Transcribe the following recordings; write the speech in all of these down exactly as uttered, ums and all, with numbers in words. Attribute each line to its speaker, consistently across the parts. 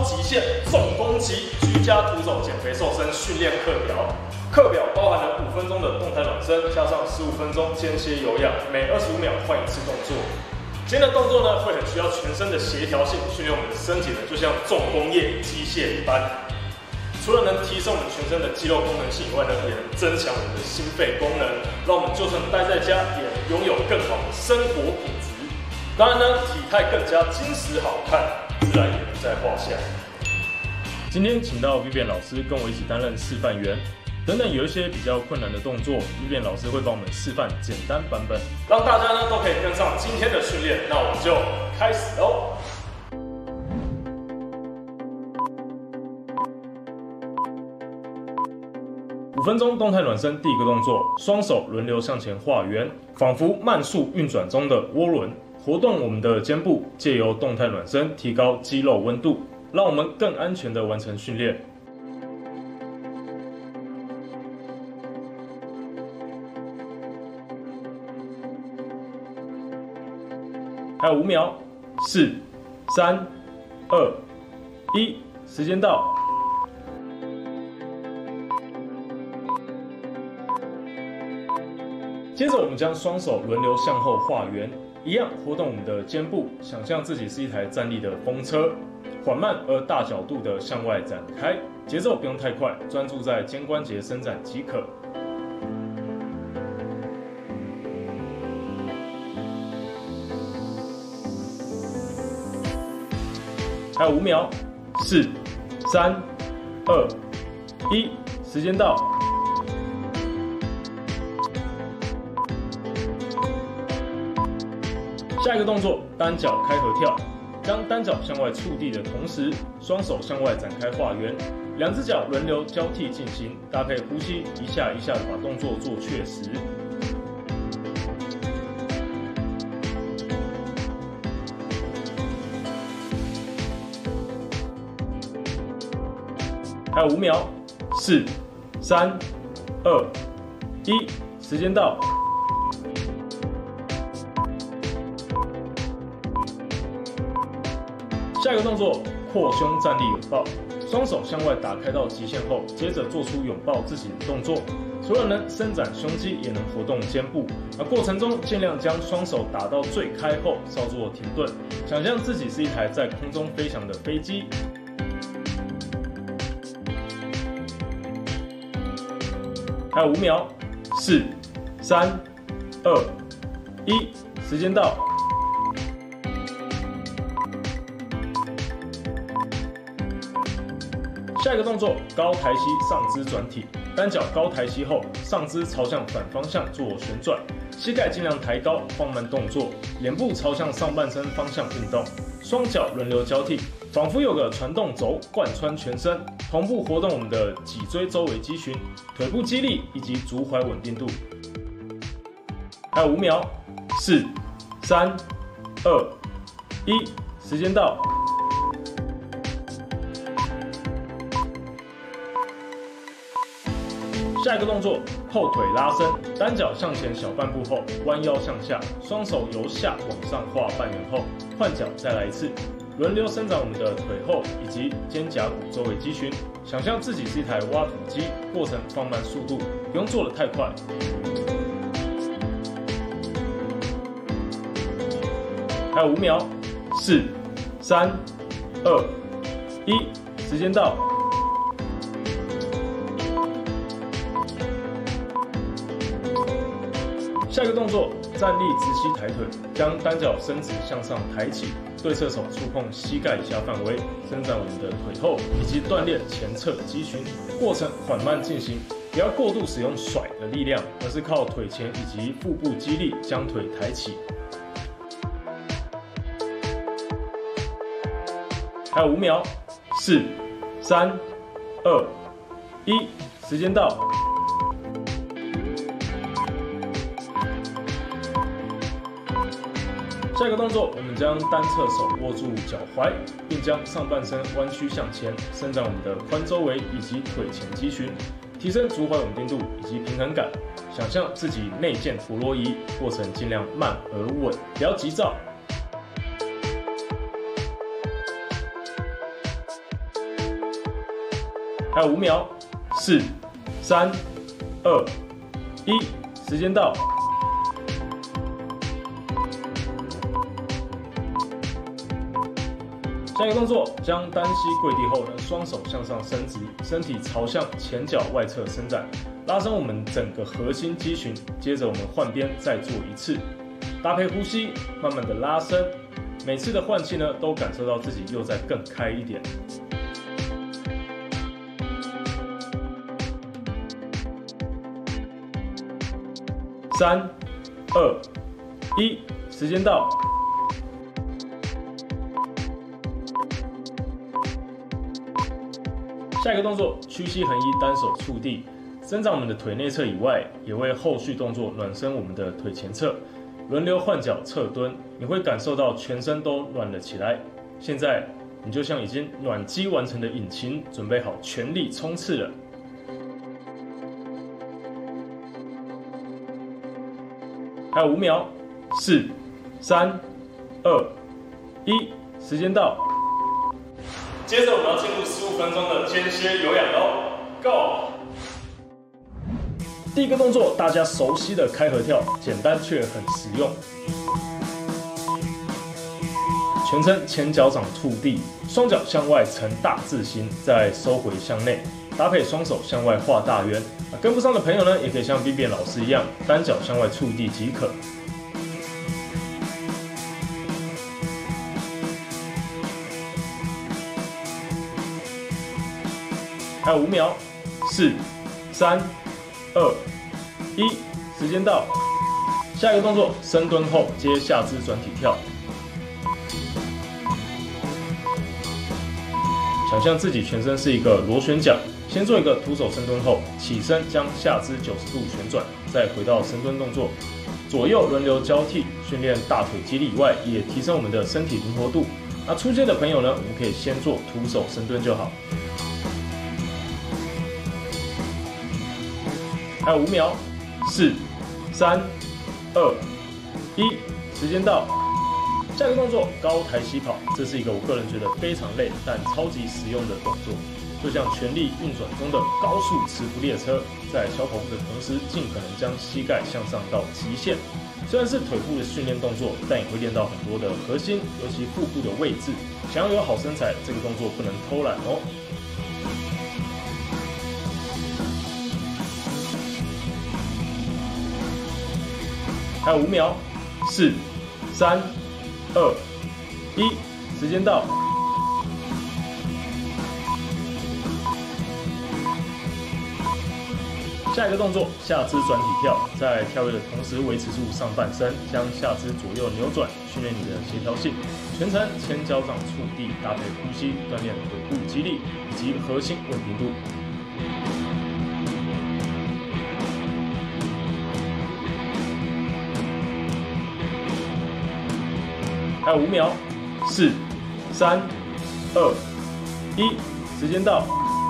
Speaker 1: 极限重攻击居家徒手减肥瘦身训练课表。课表包含了五分钟的动态暖身，加上十五分钟间歇有氧，每二十五秒换一次动作。今天的动作呢，会很需要全身的协调性，训练我们的身体呢，就像重工业机械一般。除了能提升我们全身的肌肉功能性以外呢，也能增强我们的心肺功能，让我们就算待在家，也能拥有更好的生活品质。当然呢，体态更加精实好看，自然也不在话下。今天请到 Vivian 老师跟我一起担任示范员。等等，有一些比较困难的动作 ，Vivian 老师会帮我们示范简单版本，让大家呢都可以跟上今天的训练。那我们就开始喽。五分钟动态暖身，第一个动作，双手轮流向前画圆，仿佛慢速运转中的涡轮，活动我们的肩部，借由动态暖身提高肌肉温度，让我们更安全地完成训练。还有五秒，四、三、二、一，时间到。接着，我们将双手轮流向后画圆，一样活动我们的肩部，想象自己是一台站立的风车，缓慢而大角度的向外展开，节奏不用太快，专注在肩关节伸展即可。还有五秒，四、三、二、一，时间到。下一个动作，单脚开合跳，将单脚向外触地的同时，双手向外展开画圆，两只脚轮流交替进行，搭配呼吸，一下一下的把动作做确实。还有五秒，四、三、二、一，时间到。下一个动作，扩胸站立拥抱，双手向外打开到极限后，接着做出拥抱自己的动作。除了能伸展胸肌，也能活动肩部。而过程中尽量将双手打到最开后，稍作停顿，想象自己是一台在空中飞翔的飞机。还有五秒，四、三、二、一，时间到。下一个动作，高抬膝上肢转体，单脚高抬膝后，上肢朝向反方向做旋转，膝盖尽量抬高，放慢动作，脸部朝向上半身方向运动，双脚轮流交替，仿佛有个传动轴贯穿全身，同步活动我们的脊椎周围肌群、腿部肌力以及足踝稳定度。还有五秒，四、三、二、一，时间到。下一个动作，后腿拉伸，单脚向前小半步后，弯腰向下，双手由下往上画半圆后，换脚再来一次，轮流伸展我们的腿后以及肩胛骨周围肌群，想象自己是一台挖土机，过程放慢速度，不用做得太快。还有五秒，四、三、二、一，时间到。下一个动作，站立直膝抬腿，将单脚伸直向上抬起，对侧手触碰膝盖以下范围，伸展我们的腿后以及锻炼前侧肌群。过程缓慢进行，不要过度使用甩的力量，而是靠腿前以及腹部肌力将腿抬起。还有五秒，四、三、二、一，时间到。下一个动作，我们将单侧手握住脚踝，并将上半身弯曲向前，伸展我们的髋周围以及腿前肌群，提升足踝稳定度以及平衡感。想象自己内建陀螺仪，过程尽量慢而稳，不要急躁。 还有五秒，四、三、二、一，时间到。下一个动作，将单膝跪地后呢，双手向上伸直，身体朝向前脚外侧伸展，拉伸我们整个核心肌群。接着我们换边再做一次，搭配呼吸，慢慢的拉伸。每次的换气呢，都感受到自己又再更开一点。三、二、一，时间到。下一个动作，屈膝横移，单手触地，伸展我们的腿内侧以外，也为后续动作暖身我们的腿前侧。轮流换脚侧蹲，你会感受到全身都暖了起来。现在你就像已经暖机完成的引擎，准备好全力冲刺了。还有五秒，四、三、二、一，时间到。接着我们要进入十五分钟的间歇有氧喽 ，Go！ 第一个动作，大家熟悉的开合跳，简单却很实用。全身前脚掌触地，双脚向外呈大字形，再收回向内，搭配双手向外画大圆。跟不上的朋友呢，也可以像 Vivian 老师一样，单脚向外触地即可。还有五秒，四、三、二、一，时间到。下一个动作，深蹲后接下肢转体跳。想象自己全身是一个螺旋桨，先做一个徒手深蹲后，起身将下肢九十度旋转，再回到深蹲动作，左右轮流交替，训练大腿肌力以外，也提升我们的身体灵活度。那初阶的朋友呢，我们可以先做徒手深蹲就好。还有五秒，四、三、二、一，时间到。下一个动作，高抬膝跑，这是一个我个人觉得非常累但超级实用的动作，就像全力运转中的高速磁浮列车，在小跑步的同时，尽可能将膝盖向上到极限。虽然是腿部的训练动作，但也会练到很多的核心，尤其腹部的位置。想要有好身材，这个动作不能偷懒哦。还有五秒，四、三、二、一，时间到。下一个动作，下肢转体跳，在跳跃的同时维持住上半身，将下肢左右扭转，训练你的协调性。全程前脚掌触地，搭配呼吸，锻炼腿部肌力以及核心稳定度。还有五秒，四、三、二、一，时间到。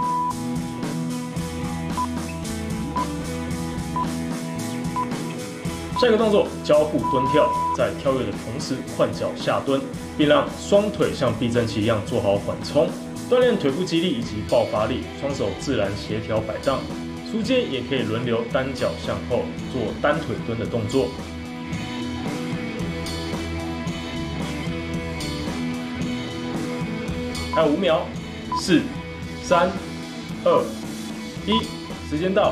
Speaker 1: 下一个动作，交互蹲跳，在跳跃的同时换脚下蹲，并让双腿像避震器一样做好缓冲，锻炼腿部肌力以及爆发力。双手自然协调摆荡，初阶也可以轮流单脚向后做单腿蹲的动作。还有五秒，四、三、二、一，时间到。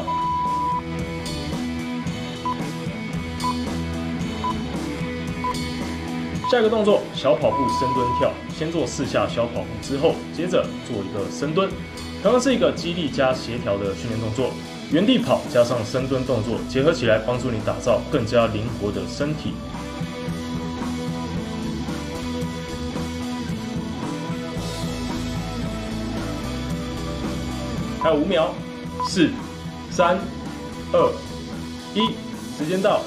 Speaker 1: 下一个动作，小跑步深蹲跳，先做四下小跑步之后，接着做一个深蹲，同样是一个肌力加协调的训练动作。原地跑加上深蹲动作结合起来，帮助你打造更加灵活的身体。还有五秒，四、三、二、一，时间到。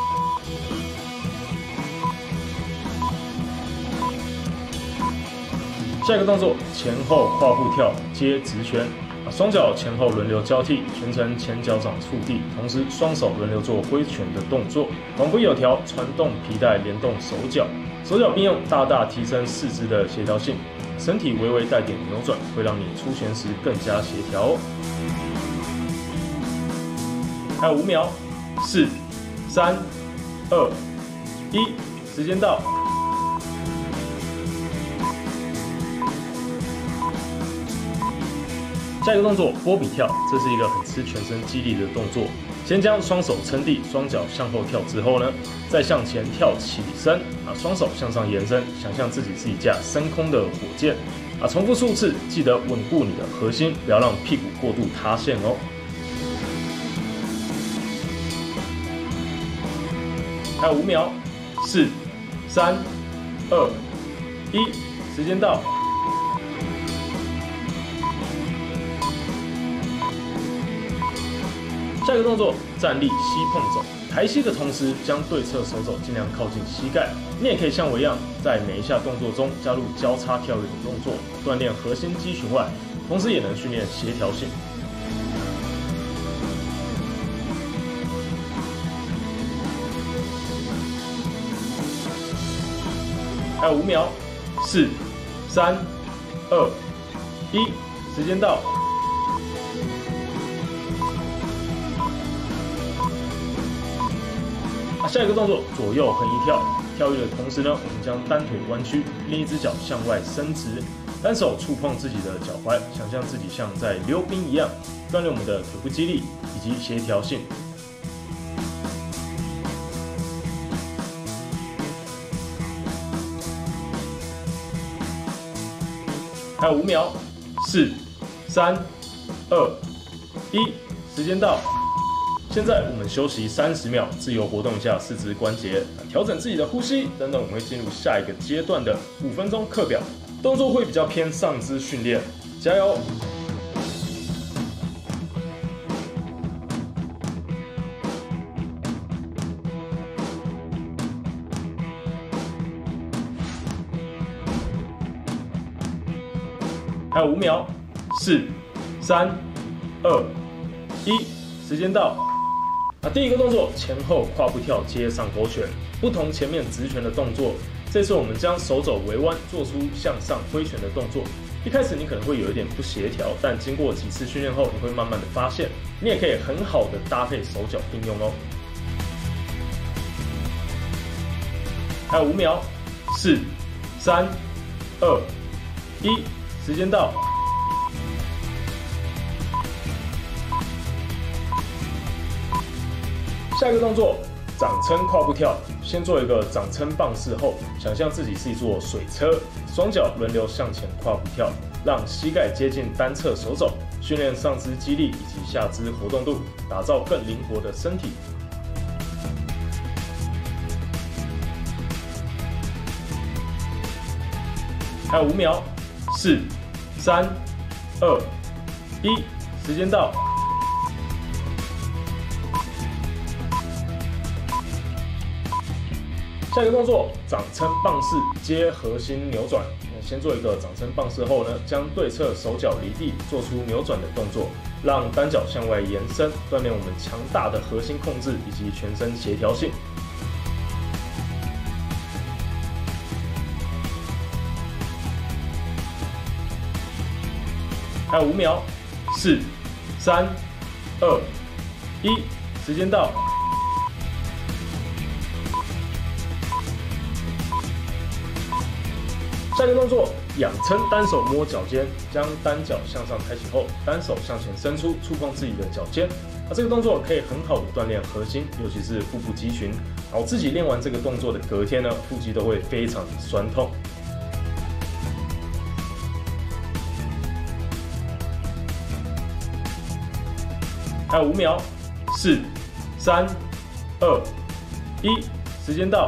Speaker 1: 下一个动作，前后跨步跳接直拳，双脚前后轮流交替，全程前脚掌触地，同时双手轮流做挥拳的动作，臀部有条，传动皮带，联动手脚，手脚并用，大大提升四肢的协调性。 身体微微带点扭转，会让你出拳时更加协调哦。还有五秒，四、三、二、一，时间到。下一个动作波比跳，这是一个很吃全身肌力的动作。先将双手撑地，双脚向后跳之后呢，再向前跳起身，啊，双手向上延伸，想象自己是一架升空的火箭，啊，重复数次，记得稳固你的核心，不要让屁股过度塌陷哦。还有五秒，四、三、二、一，时间到。下一个动作，站立膝碰肘，抬膝的同时，将对侧手肘尽量靠近膝盖。你也可以像我一样，在每一下动作中加入交叉跳跃的动作，锻炼核心肌群外，同时也能训练协调性。还有五秒，四、三、二、一，时间到。下一个动作，左右横移跳，跳跃的同时呢，我们将单腿弯曲，另一只脚向外伸直，单手触碰自己的脚踝，想象自己像在溜冰一样，锻炼我们的腿部肌力以及协调性。还有五秒，四、三、二、一，时间到。现在我们休息三十秒，自由活动一下四肢关节，调整自己的呼吸。等等，我们会进入下一个阶段的五分钟课表，动作会比较偏上肢训练，加油！还有五秒，四、三、二、一，时间到。啊，第一个动作前后跨步跳接上勾拳，不同前面直拳的动作。这次我们将手肘微弯，做出向上挥拳的动作。一开始你可能会有一点不协调，但经过几次训练后，你会慢慢的发现，你也可以很好的搭配手脚并用哦。还有五秒，四、三、二、一，时间到。下一个动作，掌撑跨步跳。先做一个掌撑棒式后，想象自己是一座水车，双脚轮流向前跨步跳，让膝盖接近单侧手肘，训练上肢肌力以及下肢活动度，打造更灵活的身体。还有五秒，四、三、二、一，时间到。下一个动作，掌撑棒式接核心扭转。先做一个掌撑棒式后呢，将对侧手脚离地，做出扭转的动作，让单脚向外延伸，锻炼我们强大的核心控制以及全身协调性。还有五秒，四、三、二、一，时间到。下一个动作，仰撑单手摸脚尖，将单脚向上抬起后，单手向前伸出，触碰自己的脚尖。啊，这个动作可以很好的锻炼核心，尤其是腹部肌群。啊，我自己练完这个动作的隔天呢，腹肌都会非常的酸痛。还有五秒，四、三、二、一，时间到。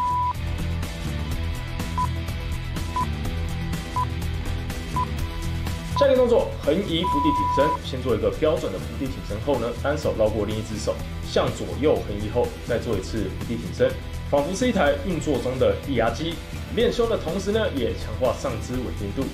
Speaker 1: 下一个动作，横移伏地挺身。先做一个标准的伏地挺身后呢，单手绕过另一只手，向左右横移后，再做一次伏地挺身，仿佛是一台运作中的液压机。练胸的同时呢，也强化上肢稳定度。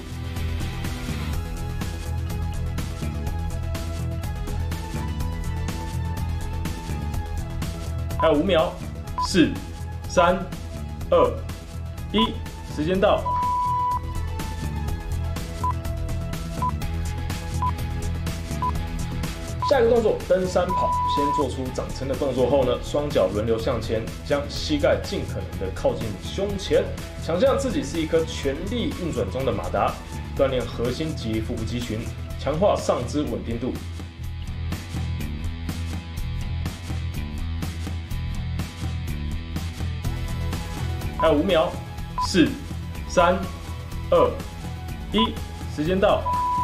Speaker 1: 还有五秒，四、三、二、一，时间到。 下一个动作登山跑，先做出掌撑的动作后呢，双脚轮流向前，将膝盖尽可能的靠近胸前，想象自己是一颗全力运转中的马达，锻炼核心及腹部肌群，强化上肢稳定度。还有五秒，四、三、二、一，时间到。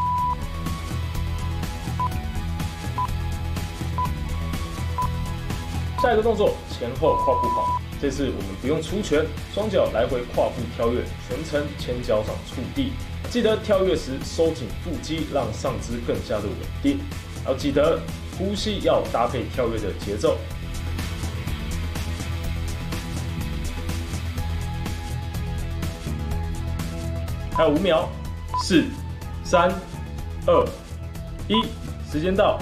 Speaker 1: 下一个动作前后跨步跑，这次我们不用出拳，双脚来回跨步跳跃，全程前脚掌触地。记得跳跃时收紧腹肌，让上肢更加的稳定。要记得呼吸要搭配跳跃的节奏。还有五秒，四、三、二、一，时间到。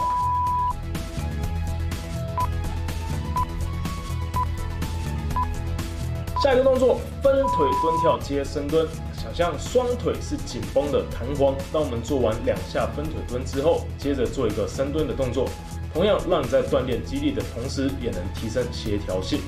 Speaker 1: 下一个动作，分腿蹲跳接深蹲，想象双腿是紧绷的弹簧。当我们做完两下分腿蹲之后，接着做一个深蹲的动作，同样让你在锻炼肌力的同时，也能提升协调性。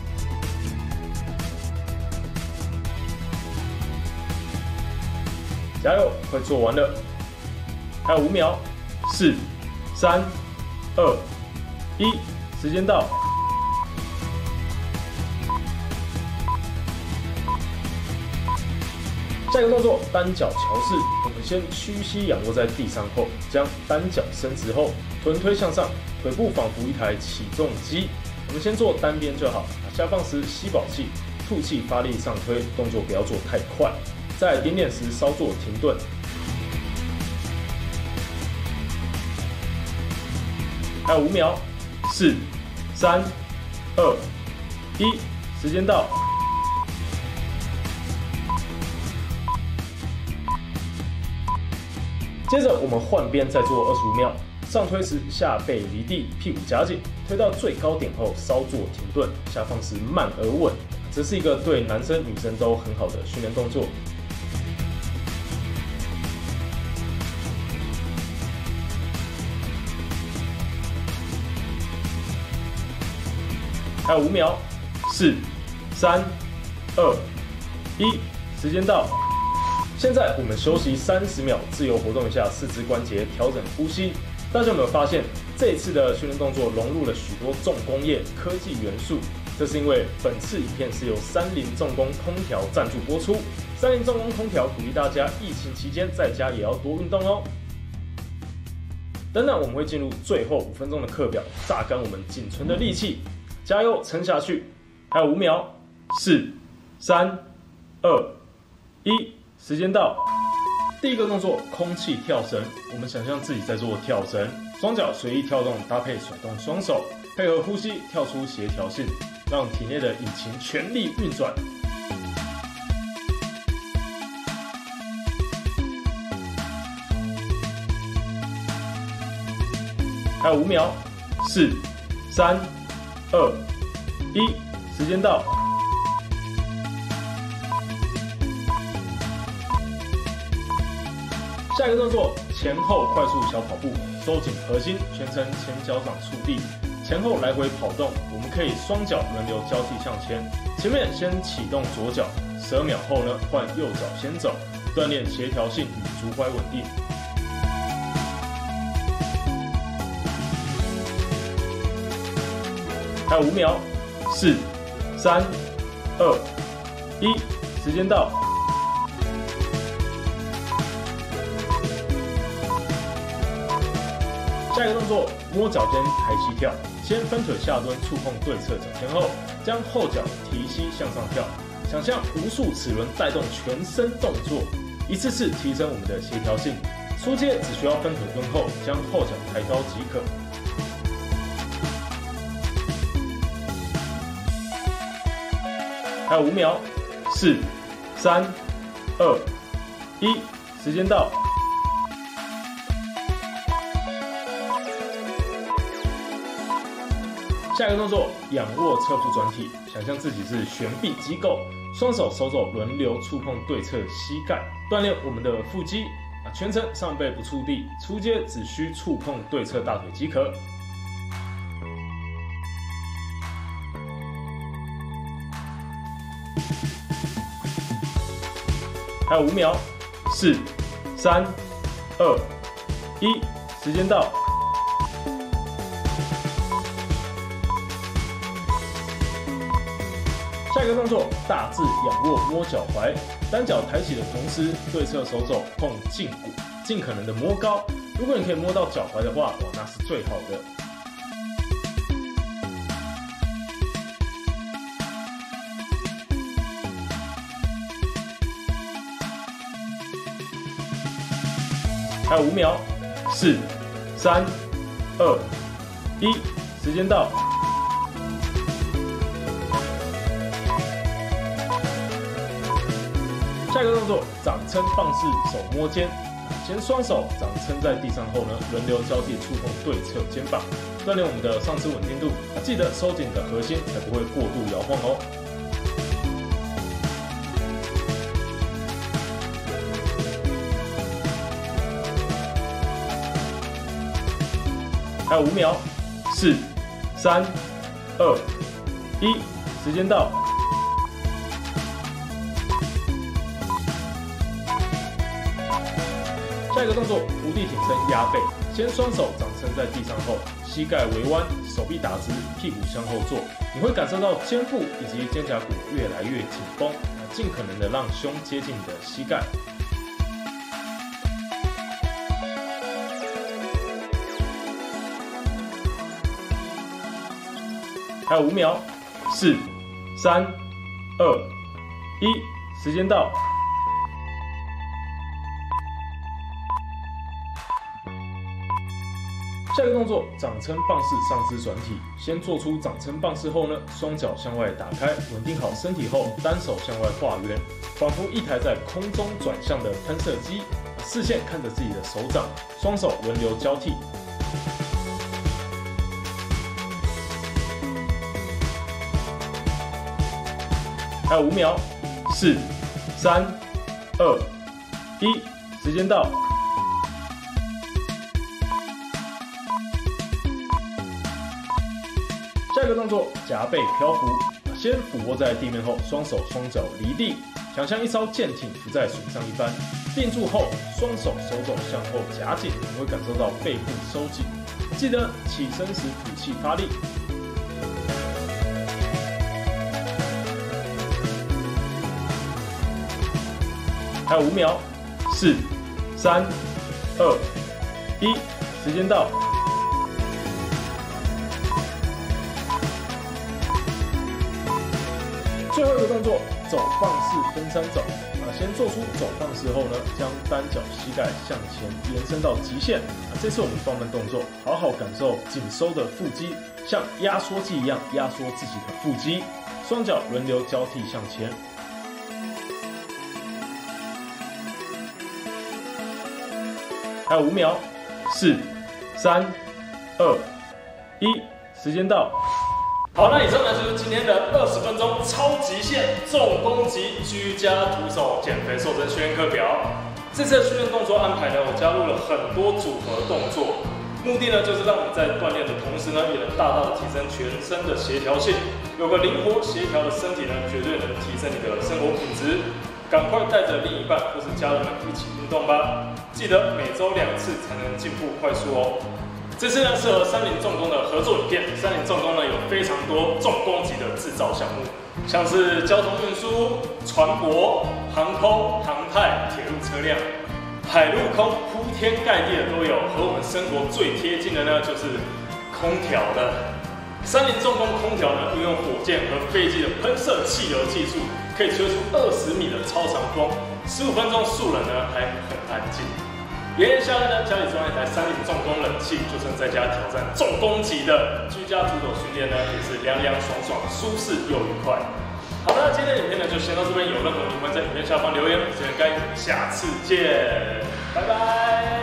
Speaker 1: 加油，快做完了！还有五秒，四、三、二、一，时间到。下一个动作，单脚桥式，我们先屈膝仰卧在地上后，将单脚伸直后，臀推向上，腿部仿佛一台起重机。我们先做单边就好，下放时吸饱气，吐气发力上推，动作不要做太快。在点点时稍作停顿。还有五秒，四、三、二、一，时间到。接着我们换边再做二十五秒，上推时下背离地，屁股夹紧，推到最高点后稍作停顿，下放时慢而稳。这是一个对男生女生都很好的训练动作。还有五秒，四、三、二、一，时间到。现在我们休息三十秒，自由活动一下四肢关节，调整呼吸。大家有没有发现，这一次的训练动作融入了许多重工业科技元素？这是因为本次影片是由三菱重工空调赞助播出。三菱重工空调鼓励大家疫情期间在家也要多运动哦。等等，我们会进入最后五分钟的课表，榨干我们仅存的力气，加油撑下去！还有五秒，四、三、二、一。时间到，第一个动作空气跳绳，我们想象自己在做跳绳，双脚随意跳动，搭配甩动双手，配合呼吸跳出协调性，让体内的引擎全力运转。还有五秒，四、三、二、一，时间到。下一个动作，前后快速小跑步，收紧核心，全程前脚掌触地，前后来回跑动。我们可以双脚轮流交替向前，前面先启动左脚，十二秒后呢换右脚先走，锻炼协调性与足踝稳定。还有五秒，四、三、二、一，时间到。下一个动作，摸脚尖抬膝跳，先分腿下蹲，触碰对侧脚尖后，将后脚提膝向上跳，想象无数齿轮带动全身动作，一次次提升我们的协调性。出街只需要分腿蹲后，将后脚抬高即可。还有五秒，四、三、二、一，时间到。下一个动作，仰卧侧腹转体，想象自己是悬臂机构，双手手肘轮流触碰对侧膝盖，锻炼我们的腹肌， 啊，全程上背不触地，出街只需触碰对侧大腿即可。还有五秒，四、三、二、一，时间到。下一个动作，大字仰卧摸脚踝，单脚抬起的同时，对侧手肘碰胫骨，尽可能的摸高。如果你可以摸到脚踝的话，哦，那是最好的。还有五秒，四、三、二、一，时间到。下一个动作，掌撑棒式手摸肩，先双手掌撑在地上后呢，轮流交替触碰对侧肩膀，锻炼我们的上肢稳定度。记得收紧你的核心，才不会过度摇晃哦。还有五秒，四、三、二、一，时间到。下一个动作，伏地挺身压背，先双手掌撑在地上后，膝盖微弯，手臂打直，屁股向后坐。你会感受到肩部以及肩胛骨越来越紧绷，尽可能的让胸接近你的膝盖。还有五秒，四、三、二、一，时间到。下一个动作，掌撑棒式上肢转体。先做出掌撑棒式后呢，双脚向外打开，稳定好身体后，单手向外画圆，仿佛一台在空中转向的喷射机。视线看着自己的手掌，双手轮流交替。还有五秒，四、三、二、一，时间到。下一个动作，夹背漂浮，先俯卧在地面后，双手双脚离地，想象一艘舰艇浮在水上一般。定住后，双手手肘向后夹紧，你会感受到背部收紧。记得起身时吐气发力。还有五秒，四、三、二、一，时间到。最后一个动作，走棒式分三走。啊，先做出走棒式后呢，将单脚膝盖向前延伸到极限。啊，这次我们放慢动作，好好感受紧收的腹肌，像压缩机一样压缩自己的腹肌。双脚轮流交替向前。还有五秒，四、三、二、一，时间到。好，那以上呢就是今天的二十分钟超极限重攻击居家徒手减肥瘦身训练课表。这次的训练动作安排呢，我加入了很多组合动作，目的呢就是让你在锻炼的同时呢，也能大大的提升全身的协调性。有个灵活协调的身体呢，绝对能提升你的生活品质。赶快带着另一半或是家人们一起运动吧！记得每周两次才能进步快速哦。这次呢是和三菱重工的合作影片。三菱重工呢有非常多重攻级的制造项目，像是交通运输、船舶、航空、航太、铁路车辆、海陆空铺天盖地的都有。和我们生活最贴近的呢就是空调了。三菱重工空调呢运用火箭和飞机的喷射气流技术，可以吹出二十米的超长风，十五分钟速冷呢还很安静。炎炎夏日呢，家里装一台三菱重工冷气，就算在家挑战重攻级的居家徒手训练呢，也是凉凉爽爽、舒适又愉快。好了，今天的影片呢就先到这边，有任何疑问在影片下方留言，我是干，下次见，拜拜。